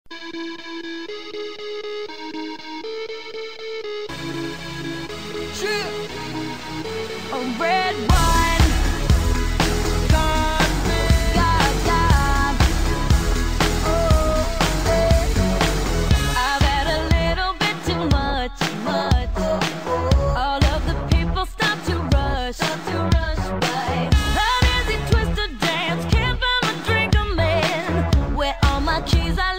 Red wine, gone, gone. Oh, I've had a little bit too much. All of the people start to rush by. An easy twist to dance, can't find my drink, a man. Where all my keys?